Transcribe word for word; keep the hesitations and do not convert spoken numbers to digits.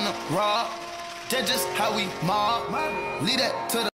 on the rock. That's just how we mob. Lead that to the